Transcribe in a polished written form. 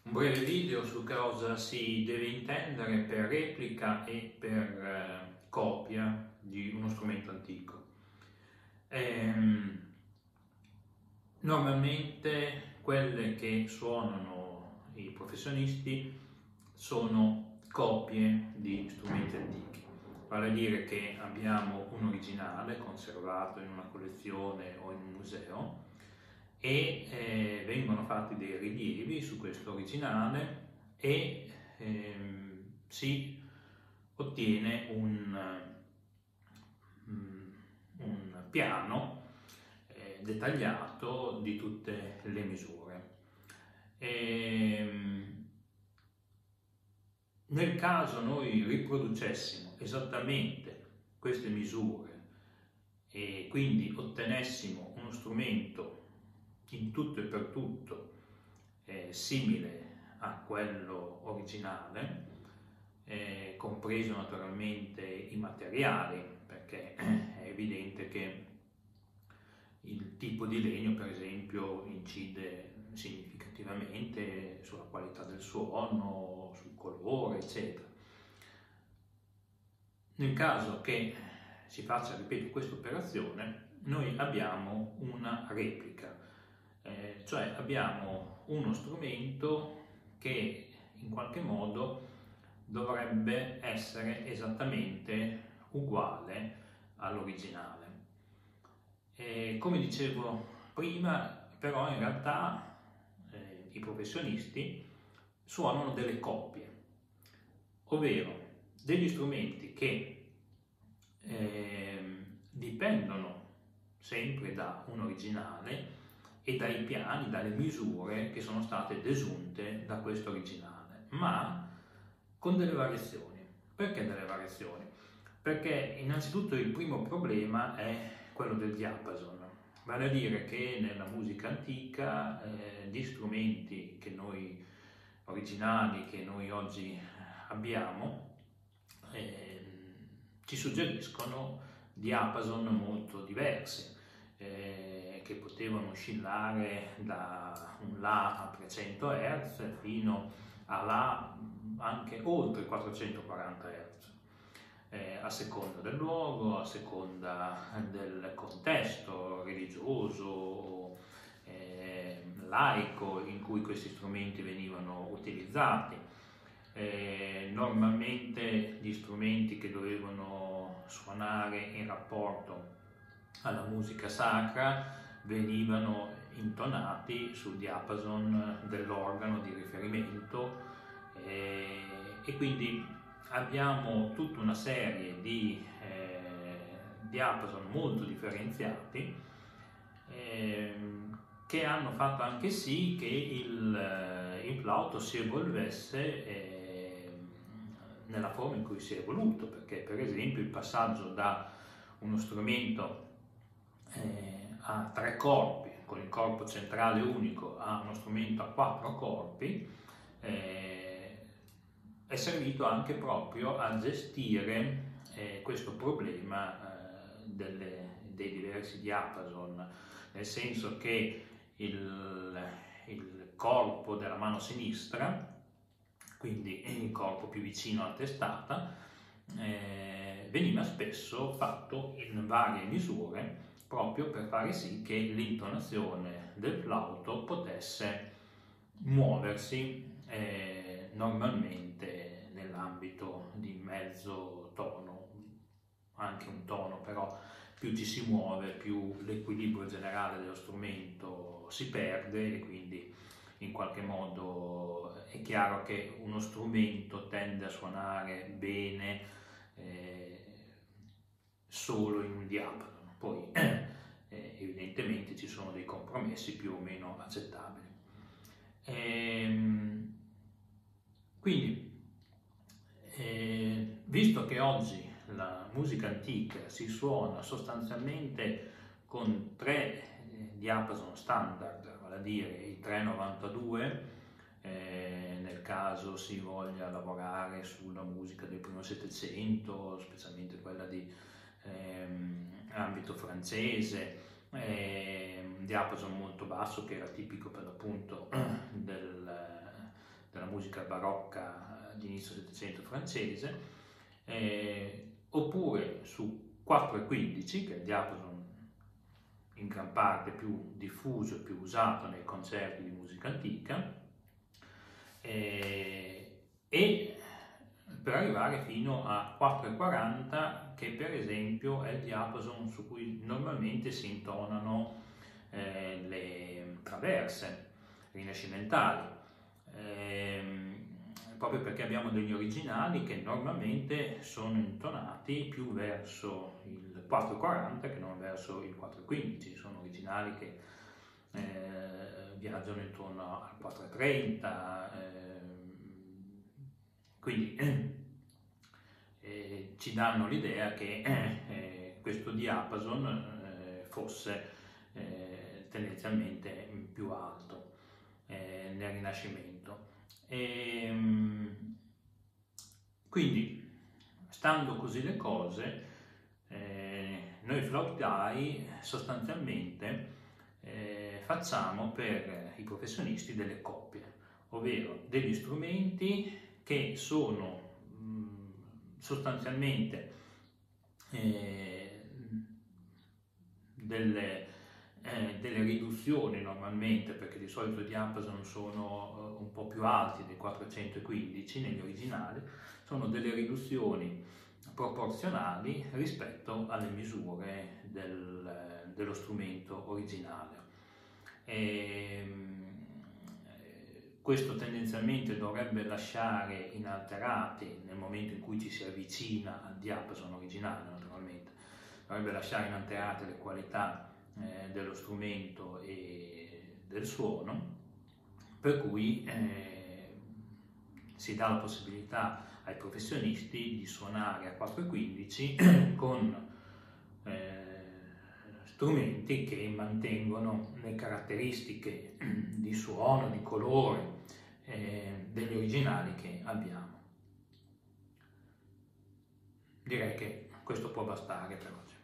Un breve video su cosa si deve intendere per replica e per copia di uno strumento antico. Normalmente quelle che suonano i professionisti sono copie di strumenti antichi, vale a dire che abbiamo un originale conservato in una collezione o in un museo e vengono fatti dei rilievi su questo originale e si ottiene un piano dettagliato di tutte le misure. Nel caso noi riproducessimo esattamente queste misure e quindi ottenessimo uno strumento in tutto e per tutto simile a quello originale, compreso naturalmente i materiali, perché è evidente che il tipo di legno, per esempio, incide significativamente sulla qualità del suono, sul colore, eccetera. Nel caso che si faccia, ripeto, questa operazione, noi abbiamo una replica, cioè abbiamo uno strumento che in qualche modo dovrebbe essere esattamente uguale all'originale. Come dicevo prima, però in realtà i professionisti suonano delle coppie, ovvero degli strumenti che dipendono sempre da un originale e dai piani, dalle misure che sono state desunte da questo originale, ma con delle variazioni. Perché delle variazioni? Perché innanzitutto il primo problema è quello del diapason, vale a dire che nella musica antica gli strumenti originali che noi oggi abbiamo ci suggeriscono diapason molto diversi, che potevano oscillare da un La a 300 Hz fino a La anche oltre 440 Hz, a seconda del luogo, a seconda del contesto religioso, laico in cui questi strumenti venivano utilizzati. Normalmente gli strumenti che dovevano suonare in rapporto alla musica sacra venivano intonati sul diapason dell'organo di riferimento e quindi abbiamo tutta una serie di diapason molto differenziati che hanno fatto anche sì che il flauto si evolvesse nella forma in cui si è evoluto, perché per esempio il passaggio da uno strumento a 3 corpi con il corpo centrale unico a uno strumento a 4 corpi è servito anche proprio a gestire questo problema dei diversi diapason, nel senso che il corpo della mano sinistra, quindi il corpo più vicino alla testata, veniva spesso fatto in varie misure proprio per fare sì che l'intonazione del flauto potesse muoversi normalmente nell'ambito di mezzo tono, anche un tono, però più ci si muove, più l'equilibrio generale dello strumento si perde e quindi in qualche modo è chiaro che uno strumento tende a suonare bene solo in un diapason, poi evidentemente ci sono dei compromessi più o meno accettabili. Quindi, visto che oggi la musica antica si suona sostanzialmente con 3 diapason standard, vale a dire i 392, nel caso si voglia lavorare sulla musica del primo Settecento, specialmente quella di ambito francese, un diapason molto basso che era tipico per l'appunto barocca di inizio Settecento francese, oppure su 4/15, che è il diapason in gran parte più diffuso, più usato nei concerti di musica antica, e per arrivare fino a 4/40, che per esempio è il diapason su cui normalmente si intonano le traverse rinascimentali, proprio perché abbiamo degli originali che normalmente sono intonati più verso il 4/40 che non verso il 4/15. Sono originali che viaggiano intorno al 4/30, quindi ci danno l'idea che questo diapason fosse tendenzialmente più alto nel Rinascimento. Quindi, stando così le cose, noi flautai sostanzialmente facciamo per i professionisti delle coppie, ovvero degli strumenti che sono sostanzialmente delle riduzioni normalmente, perché di solito i diapason sono un po' più alti dei 415 negli originali, sono delle riduzioni proporzionali rispetto alle misure dello strumento originale. Questo tendenzialmente dovrebbe lasciare inalterati, nel momento in cui ci si avvicina al diapason originale naturalmente, dovrebbe lasciare inalterate le qualità dello strumento e del suono, per cui si dà la possibilità ai professionisti di suonare a 4/15 con strumenti che mantengono le caratteristiche di suono, di colore degli originali che abbiamo. Direi che questo può bastare per oggi.